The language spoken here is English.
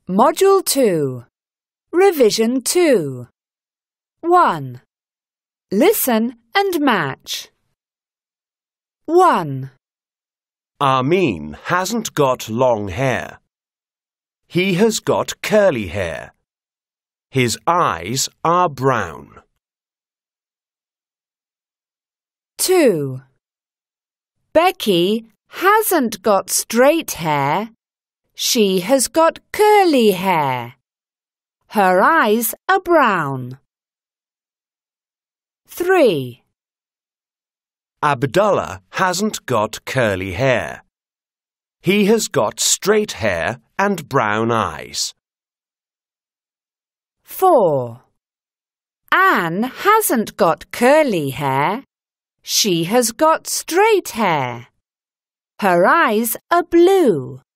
Module 2, Revision 2. 1. Listen and match. 1. Armin hasn't got long hair. He has got curly hair. His eyes are brown. 2. Becky hasn't got straight hair. She has got curly hair. Her eyes are brown. 3. Abdullah hasn't got curly hair. He has got straight hair and brown eyes. 4. Anne hasn't got curly hair. She has got straight hair. Her eyes are blue.